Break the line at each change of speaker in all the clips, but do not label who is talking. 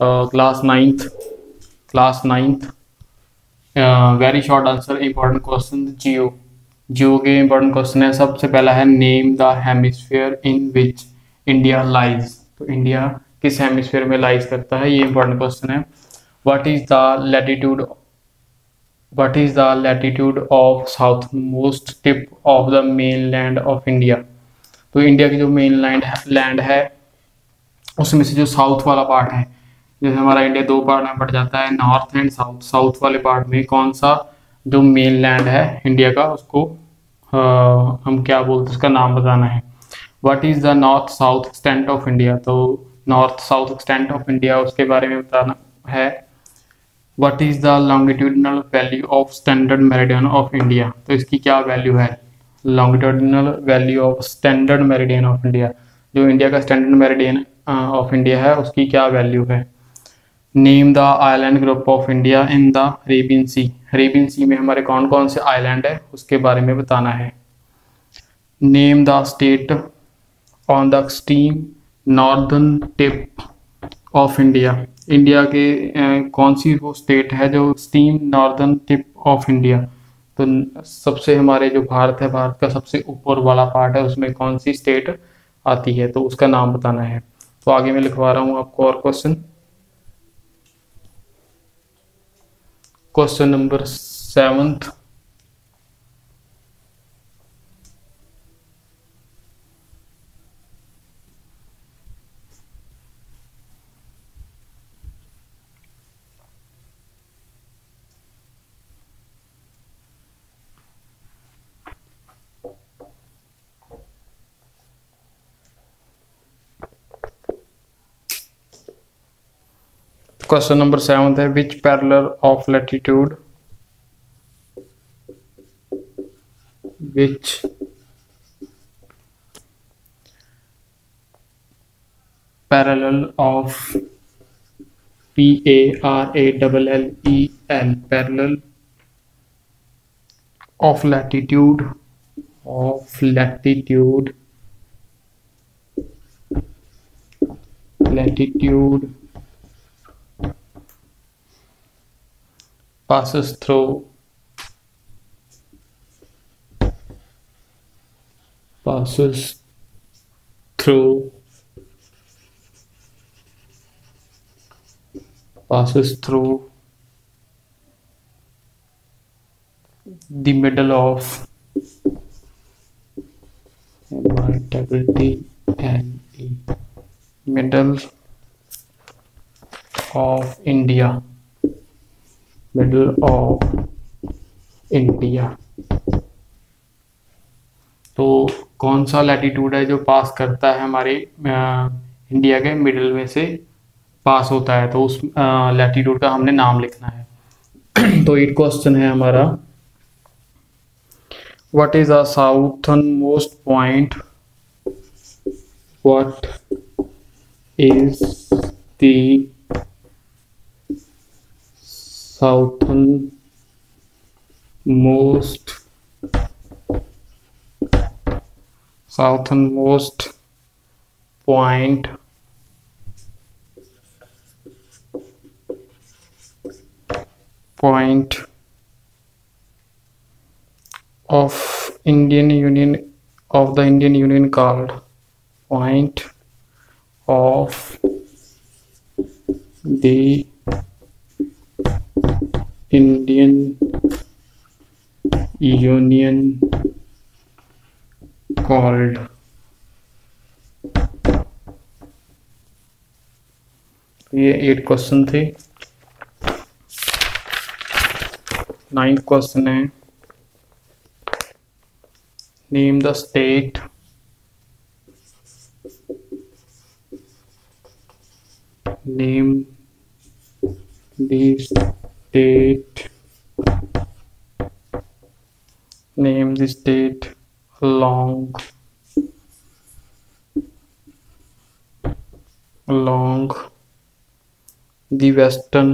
Class 9th, class 9th। Very short answer, important question. Geo, geo के important question है। सबसे पहला है name the hemisphere in which India lies. तो India किस हेमिस्फीयर में लाइज करता है, ये इंपॉर्टेंट क्वेश्चन है। What is the latitude, what is the latitude of south most tip of the main land of India. तो इंडिया की जो मेन लैंड है उसमें से जो साउथ वाला पार्ट है, जैसे हमारा इंडिया दो पार्ट में बढ़ जाता है, नॉर्थ एंड साउथ। साउथ वाले पार्ट में कौन सा जो मेन लैंड है इंडिया का, उसको हम क्या बोलते हैं, उसका नाम बताना है। What is the north south extent of India. तो north south extent of India, उसके बारे में बताना है। What is the longitudinal value of standard meridian of India. तो इसकी क्या वैल्यू है, longitudinal value of standard meridian of India, जो इंडिया का स्टैंडर्ड मेरिडियन ऑफ इंडिया है उसकी क्या वैल्यू है। Name the island group of India in the Arabian sea. Arabian sea में हमारे कौन कौन से आइलैंड है उसके बारे में बताना है। Name the state on the extreme northern tip of India. India के कौन सी वो स्टेट है जो extreme northern tip of India. तो सबसे हमारे जो भारत है, भारत का सबसे ऊपर वाला पार्ट है, उसमें कौन सी स्टेट आती है, तो उसका नाम बताना है। तो आगे मैं लिखवा रहा हूँ आपको और question. Question number 7th। Question number 7th है, which parallel of latitude, which parallel of PARALLEL, parallel of latitude, of latitude, latitude passes through, passes through, passes through the middle of middle of India, middle of India. तो कौन सा latitude है जो पास करता है हमारे India के middle में से पास होता है, तो उस लैटिट्यूड का हमने नाम लिखना है। तो 8 क्वेश्चन है हमारा। What is the southern most point, what is the southernmost point of Indian Union, of the Indian Union called, point of the Indian Union called। ये 8 क्वेश्चन थे। 9th क्वेश्चन है, name the state, name the state, name the state along the western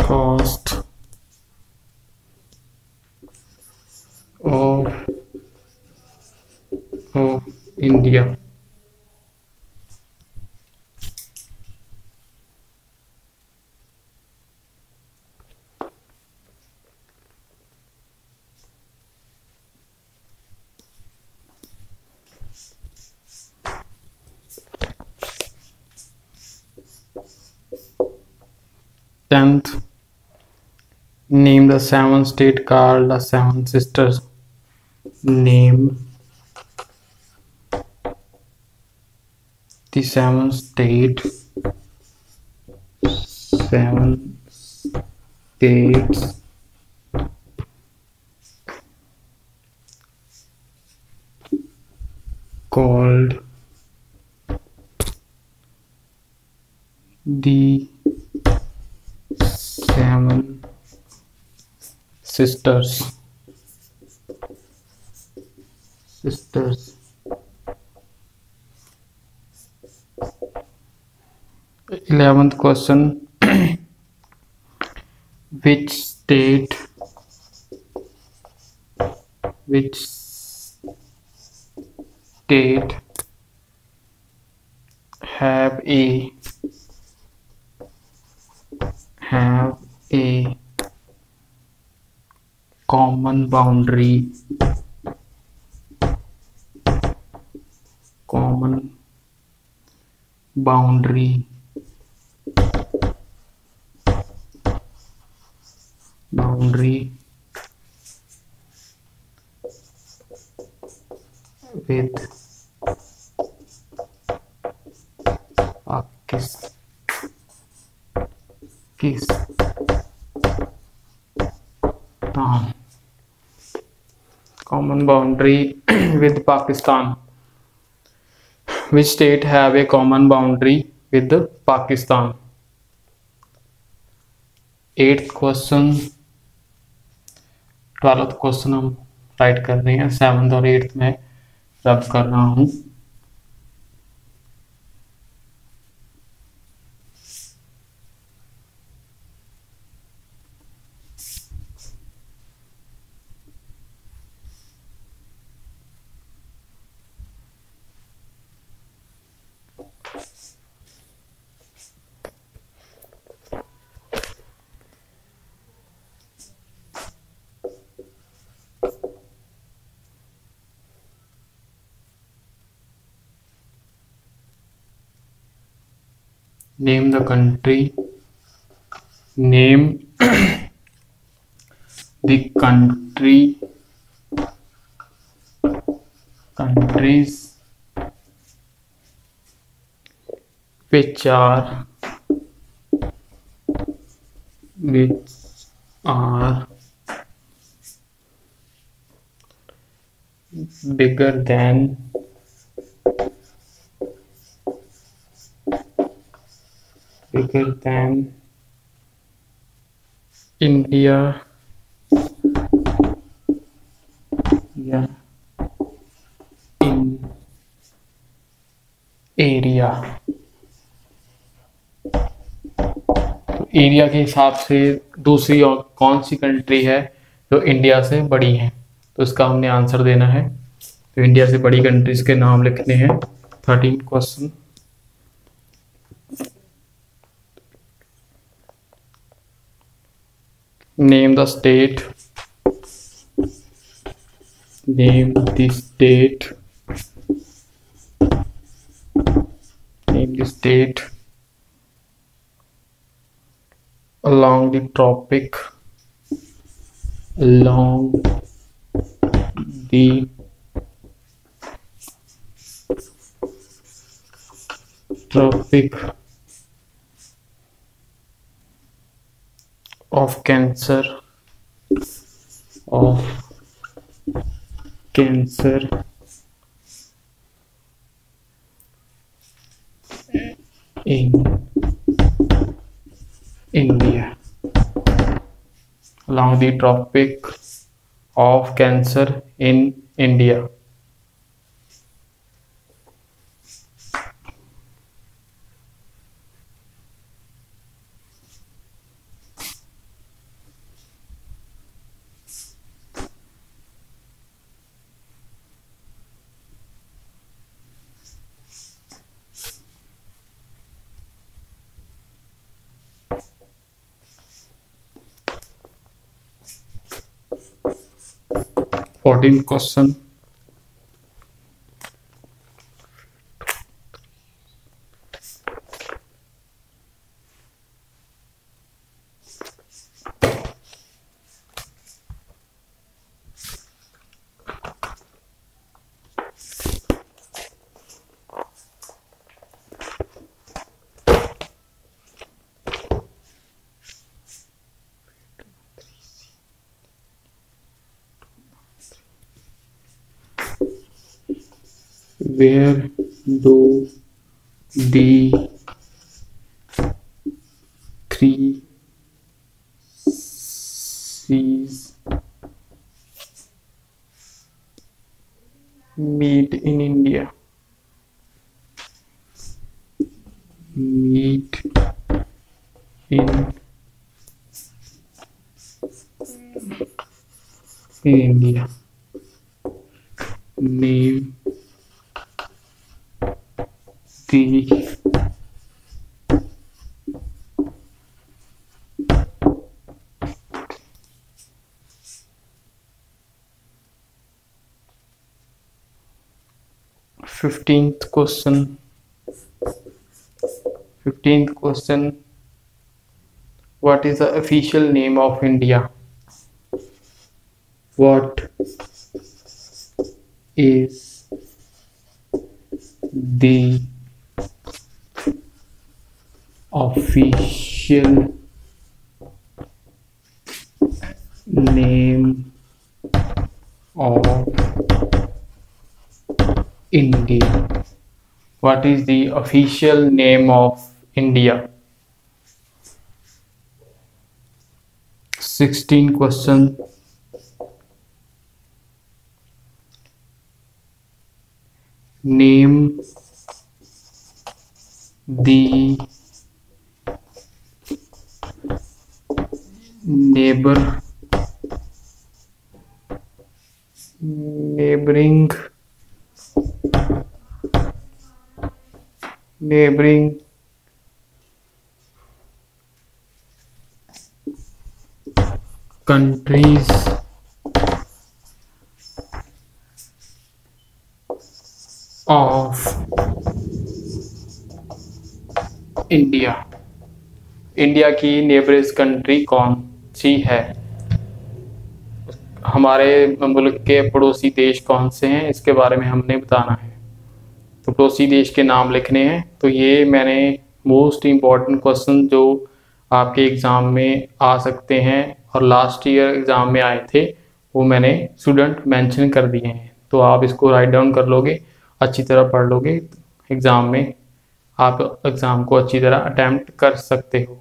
coast of India. Tenth, name the seven state called the Seven Sisters. Name the seven states called the Seven Sisters. 11th question. Which state have a common boundary with Pakistan. Common boundary with Pakistan. Which state have a common boundary with Pakistan? 8th question 12th question हम write कर रहे हैं, 7th और 8th में रब कर रहा हूं। Name the country. Name the countries which are bigger than India in area। तो एरिया के हिसाब से दूसरी और कौन सी कंट्री है जो इंडिया से बड़ी है, तो इसका हमने आंसर देना है। तो इंडिया से बड़ी कंट्रीज के नाम लिखने हैं। 13 question. Name the state along the tropic of Cancer in India। Along the Tropic of Cancer in India। 14th question. Where do the three seas meet in India? Meet in India. Name the 15th question. 15th question. What is the official name of India? What is the official name of India? What is the official name of India? 16 question. Name the neighboring countries of India. India की neighbours country कौन सी है? हमारे मुल्क के पड़ोसी देश कौन से हैं, इसके बारे में हमने बताना है। तो पड़ोसी देश के नाम लिखने हैं। तो ये मैंने मोस्ट इम्पॉर्टेंट क्वेश्चन जो आपके एग्ज़ाम में आ सकते हैं और लास्ट ईयर एग्ज़ाम में आए थे, वो मैंने स्टूडेंट मेंशन कर दिए हैं। तो आप इसको राइट डाउन कर लोगे, अच्छी तरह पढ़ लोगे, एग्ज़ाम में आप एग्ज़ाम को अच्छी तरह अटेम्प्ट कर सकते हो।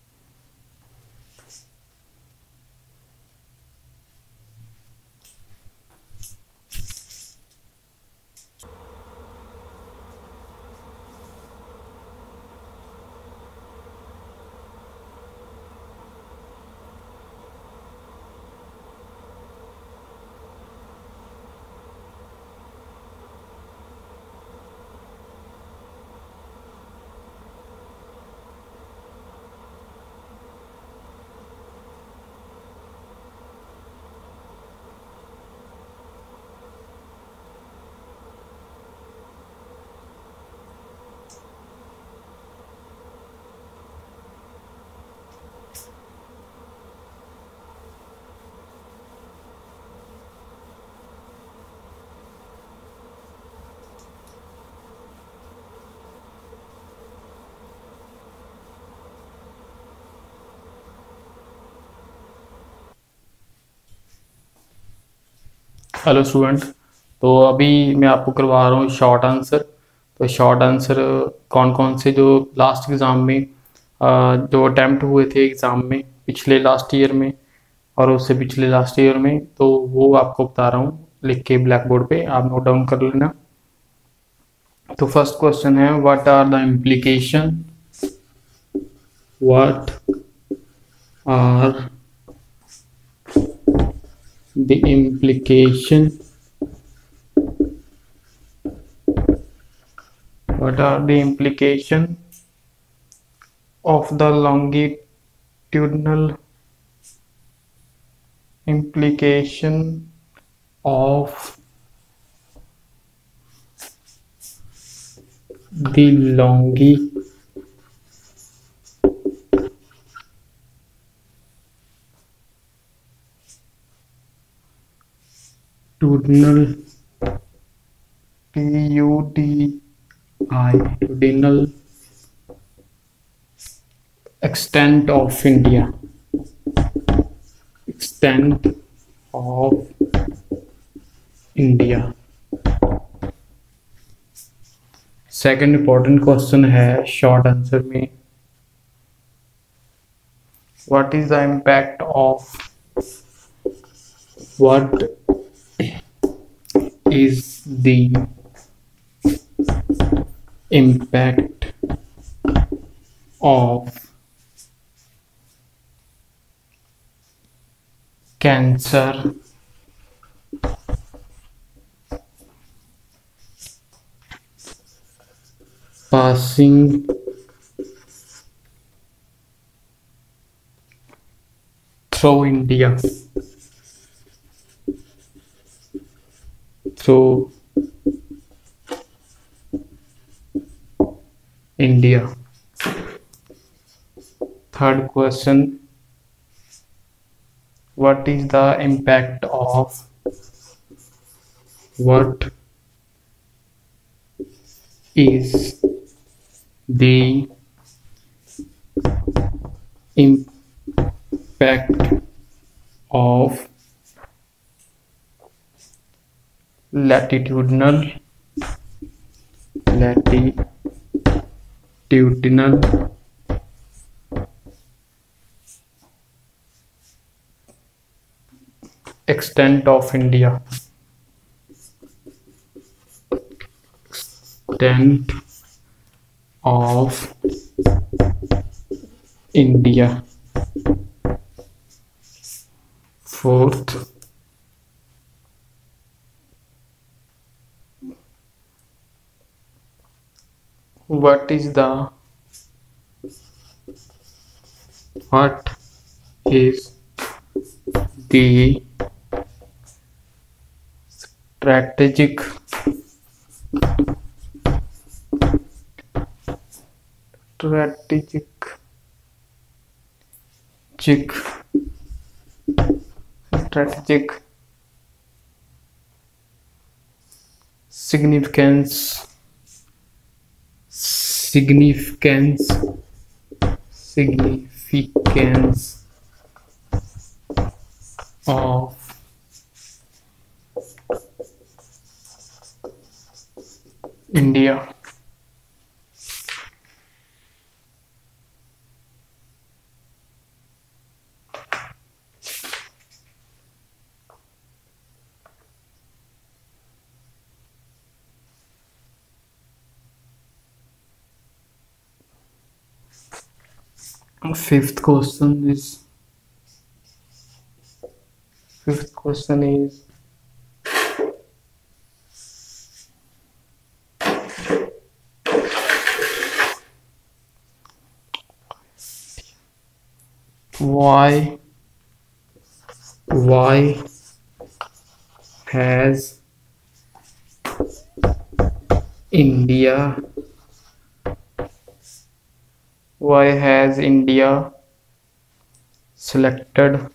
हेलो स्टूडेंट, तो अभी मैं आपको करवा रहा हूँ शॉर्ट आंसर। तो शॉर्ट आंसर कौन कौन से जो लास्ट एग्ज़ाम में जो अटैम्प्ट हुए थे एग्ज़ाम में पिछले लास्ट ईयर में और उससे पिछले लास्ट ईयर में, तो वो आपको बता रहा हूँ लिख के ब्लैक बोर्ड पे, आप नोट डाउन कर लेना। तो फर्स्ट क्वेश्चन है, what are the implication, what are the implication what are the implication of the longitudinal implication of the longitudinal longitudinal extent of India. Extent of India. Second important question है short answer में, what is the impact of what is the impact of cancer passing through India, through India. Third question, what is the impact of what is the impact of latitudinal extent of India. Extent of India. Fourth, what is the strategic significance of India. Fifth question is why has India selected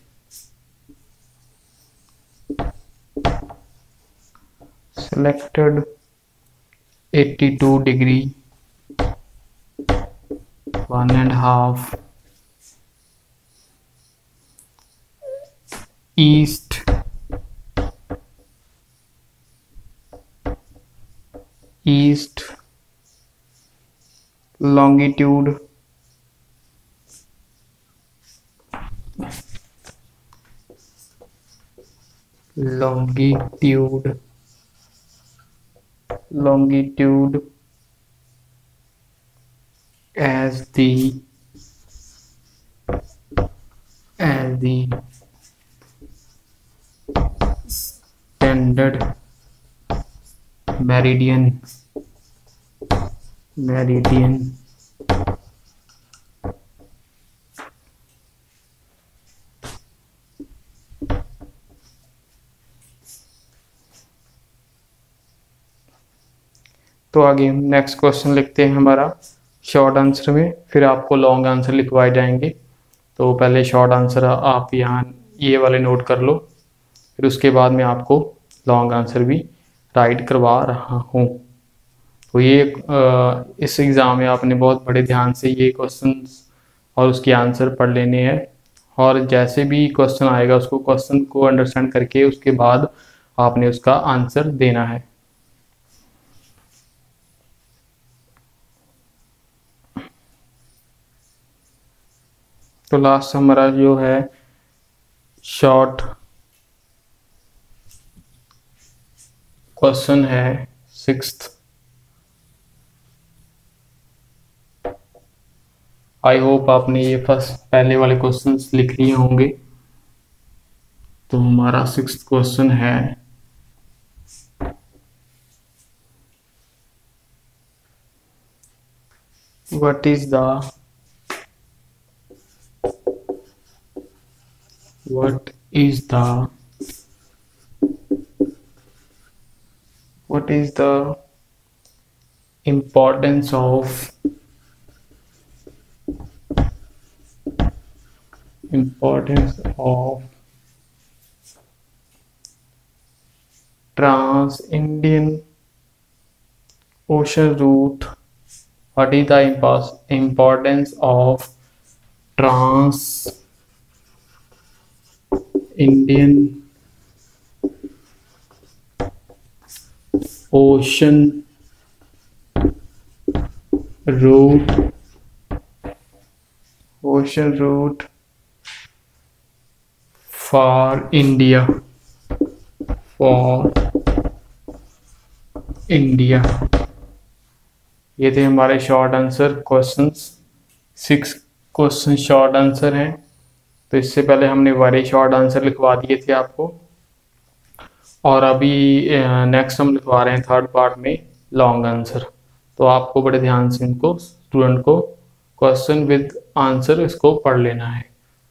82° 1.5 east longitude as the standard meridian. तो आगे हम next question लिखते हैं हमारा short answer में, फिर आपको long answer लिखवाए जाएंगे। तो पहले शॉर्ट आंसर आप यहाँ ये वाले नोट कर लो, फिर उसके बाद में आपको लॉन्ग आंसर भी राइट करवा रहा हूँ। तो ये इस एग्ज़ाम में आपने बहुत बड़े ध्यान से ये क्वेश्चंस और उसके आंसर पढ़ लेने हैं, और जैसे भी क्वेश्चन आएगा उसको क्वेश्चन को अंडरस्टैंड करके उसके बाद आपने उसका आंसर देना है। तो लास्ट हमारा जो है शॉर्ट क्वेश्चन है 6th। आई होप आपने ये पहले वाले क्वेश्चंस लिख लिए होंगे। तो हमारा 6th क्वेश्चन है what is the importance of trans-Indian ocean route? What is the importance of trans-Indian ocean route for India? ये थे हमारे short answer questions. 6 question short answer हैं। तो इससे पहले हमने बड़े शॉर्ट आंसर लिखवा दिए थे आपको, और अभी नेक्स्ट हम लिखवा रहे हैं थर्ड पार्ट में लॉन्ग आंसर। तो आपको बड़े ध्यान से इनको स्टूडेंट को क्वेश्चन विद आंसर इसको पढ़ लेना है।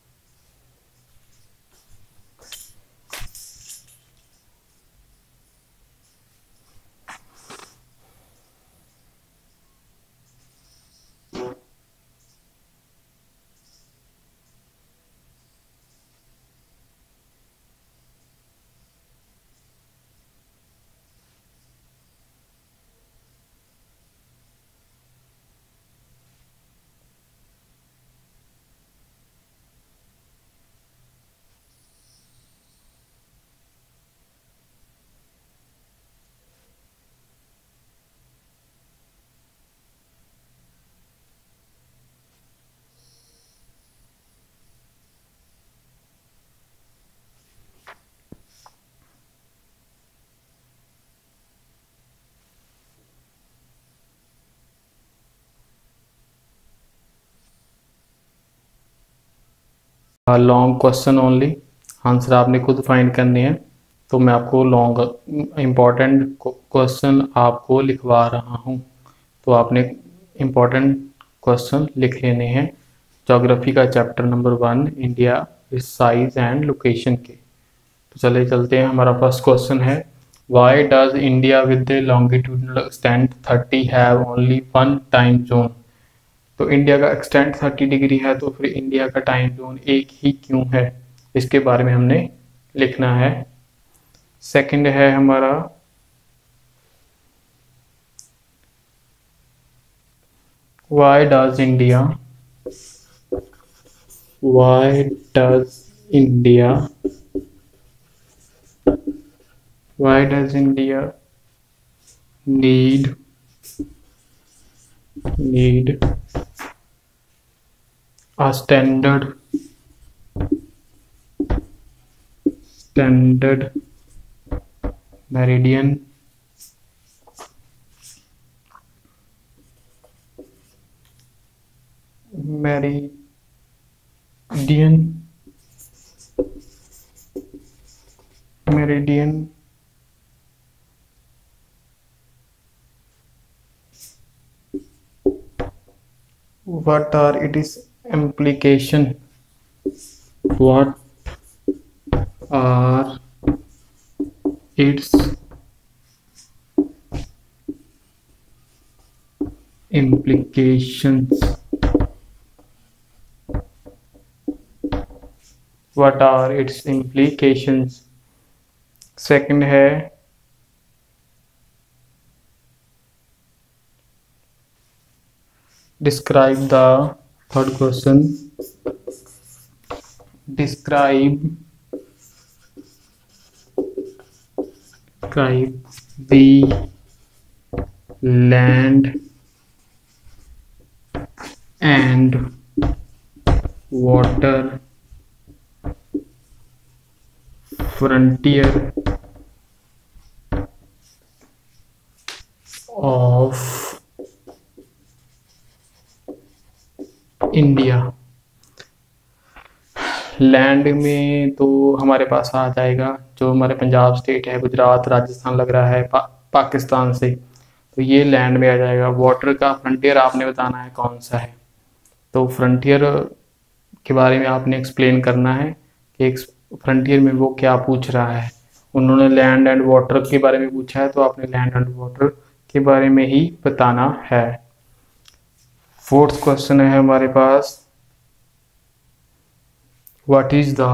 लॉन्ग क्वेश्चन ओनली, आंसर आपने खुद फाइंड करने हैं। तो मैं आपको लॉन्ग इम्पॉर्टेंट क्वेश्चन आपको लिखवा रहा हूँ। तो आपने इम्पॉर्टेंट क्वेश्चन लिख लेने हैं ज्योग्राफी का चैप्टर नंबर 1 इंडिया इस साइज एंड लोकेशन के। तो चले चलते हैं। हमारा फर्स्ट क्वेश्चन है why does India with the longitudinal extent 30 have only one time zone? तो इंडिया का एक्सटेंट 30 डिग्री है, तो फिर इंडिया का टाइम जोन एक ही क्यों है, इसके बारे में हमने लिखना है। सेकंड है हमारा why does India need a standard meridian what are its implications? What are its implications, what are its implications। Second है describe the, third question, describe the land and water frontier of India. Land में तो हमारे पास आ जाएगा जो हमारे Punjab state है, गुजरात, राजस्थान लग रहा है पाकिस्तान से, तो ये लैंड में आ जाएगा। वाटर का फ्रंटियर आपने बताना है कौन सा है, तो फ्रंटियर के बारे में आपने एक्सप्लेन करना है कि एक फ्रंटियर में वो क्या पूछ रहा है। उन्होंने लैंड एंड वाटर के बारे में पूछा है, तो आपने लैंड एंड वाटर के बारे में ही बताना है। फोर्थ क्वेश्चन है हमारे पास, what is the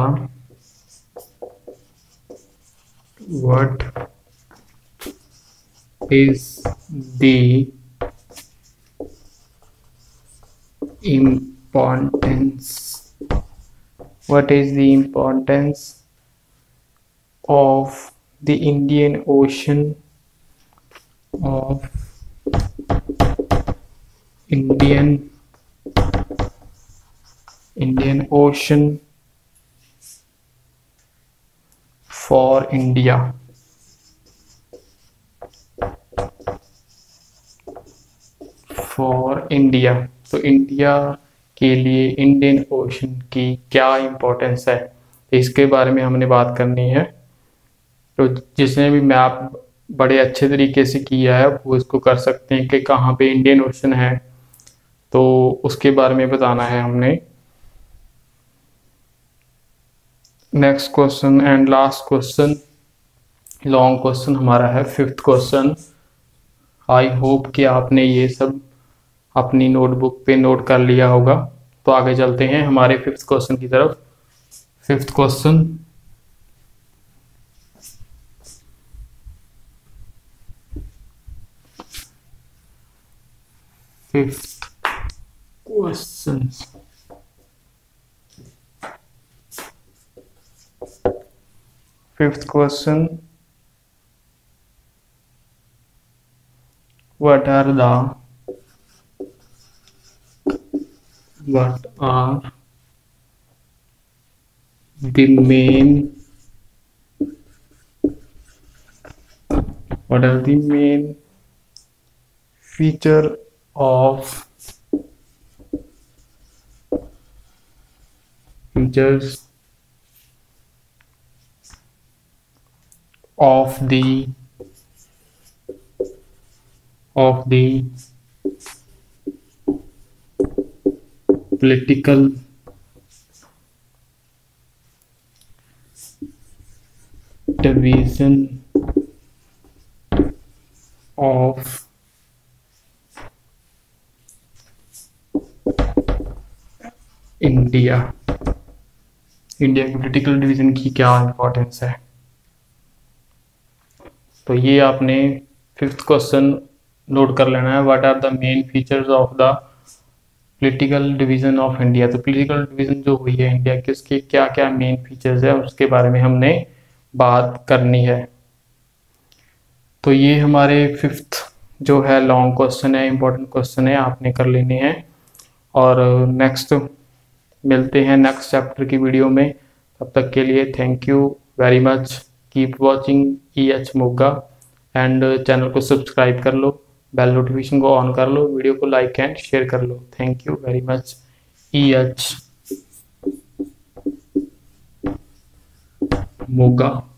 importance of the Indian Ocean for India। तो इंडिया के लिए इंडियन ओशन की क्या इम्पोर्टेंस है, इसके बारे में हमने बात करनी है। तो जिसने भी मैप बड़े अच्छे तरीके से किया है वो इसको कर सकते हैं कि कहाँ पे इंडियन ओशन है, तो उसके बारे में बताना है हमने। Next question and last question, long question हमारा है फिफ्थ क्वेश्चन। आई होप कि आपने ये सब अपनी नोटबुक पे नोट कर लिया होगा। तो आगे चलते हैं हमारे फिफ्थ क्वेश्चन की तरफ। Fifth question, Fifth question, what are the main features of the political division of India की पॉलिटिकल डिवीजन की क्या इंपॉर्टेंस है। तो ये आपने फिफ्थ क्वेश्चन नोट कर लेना है, what are the main features of the political division of India. तो पॉलिटिकल डिवीजन जो हुई है इंडिया की, उसके क्या क्या मेन फीचर्स है उसके बारे में हमने बात करनी है। तो ये हमारे फिफ्थ जो है लॉन्ग क्वेश्चन है, इंपॉर्टेंट क्वेश्चन है, आपने कर लेने हैं। और नेक्स्ट मिलते हैं नेक्स्ट चैप्टर की वीडियो में। तब तक के लिए thank you very much, keep watching EH Moga and channel को सब्सक्राइब कर लो, बेल नोटिफिकेशन को ऑन कर लो, वीडियो को लाइक एंड शेयर कर लो। Thank you very much EH Moga.